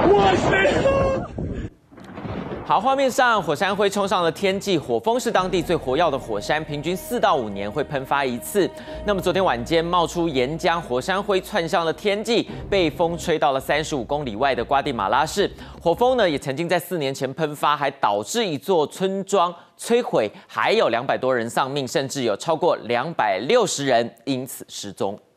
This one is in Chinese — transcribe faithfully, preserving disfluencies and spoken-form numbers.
我是。 好，画面上火山灰冲上了天际，火峰是当地最活跃的火山，平均四到五年会喷发一次。那么昨天晚间冒出岩浆，火山灰窜上了天际，被风吹到了三十五公里外的瓜地马拉市。火峰呢也曾经在四年前喷发，还导致一座村庄摧毁，还有两百多人丧命，甚至有超过两百六十人因此失踪。